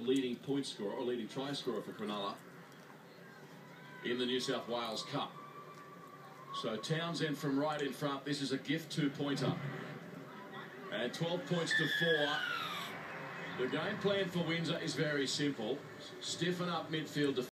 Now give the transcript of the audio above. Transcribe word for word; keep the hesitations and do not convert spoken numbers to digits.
leading point scorer or leading try scorer for Cronulla in the New South Wales Cup. So Townsend from right in front. This is a gift two-pointer. And twelve points to four. The game plan for Windsor is very simple. Stiffen up midfield.